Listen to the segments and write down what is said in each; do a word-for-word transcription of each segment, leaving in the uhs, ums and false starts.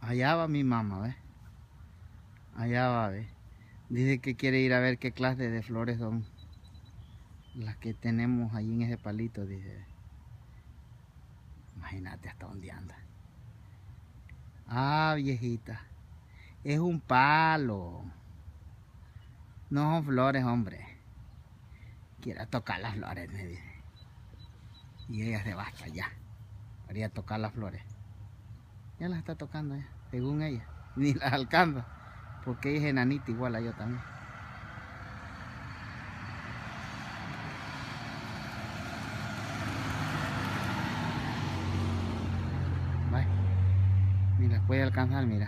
Allá va mi mamá, ¿ves? Allá va, ¿ves? Dice que quiere ir a ver qué clase de flores son las que tenemos ahí en ese palito, dice. Imagínate hasta dónde anda. Ah, viejita. Es un palo. No son flores, hombre. Quiere tocar las flores, me dice. Y ella se va hasta allá. Quería tocar las flores. Ya las está tocando ya, según ella. Ni las alcanza. Porque ella es enanita igual a yo también. Vaya. Ni las puede alcanzar, mira.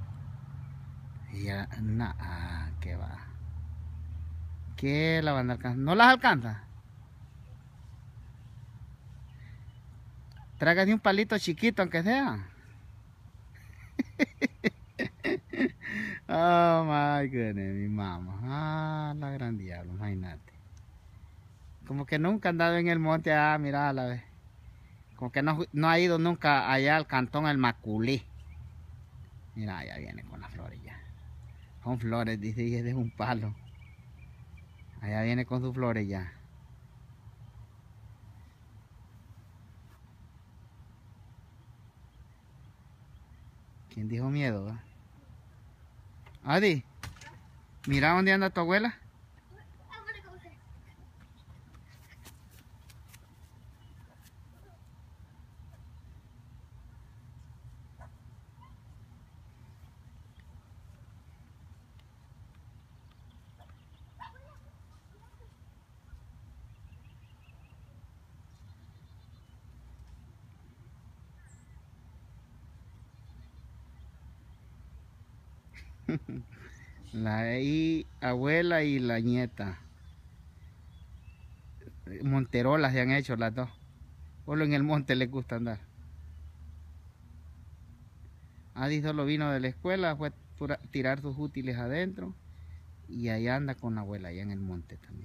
Y ya, na, ah, que va. ¿Qué la van a alcanzar? ¿No las alcanza? Trágase un palito chiquito, aunque sea. Oh my goodness, mi mamá. Ah, la gran diablo, imagínate. Como que nunca ha andado en el monte, ah, mira a la vez. Como que no, no ha ido nunca allá al cantón El Maculí. Mira, allá viene con las flores ya. Son flores, dice, y es de un palo. Allá viene con sus flores ya. ¿Quién dijo miedo? ¿Eh? Adi, mira dónde anda tu abuela. La y abuela y la nieta. Monterolas se han hecho las dos. Solo en el monte les gusta andar. Adi solo vino de la escuela, fue a tirar sus útiles adentro. Y allá anda con la abuela, allá en el monte también.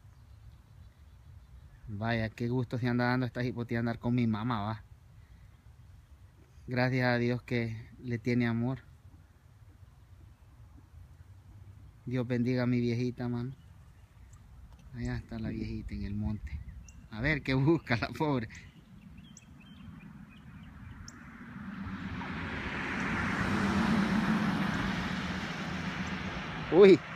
Vaya, qué gusto se anda dando esta hipotía andar con mi mamá, va. Gracias a Dios que le tiene amor. Dios bendiga a mi viejita, mano. Allá está la viejita en el monte. A ver qué busca la pobre. Uy.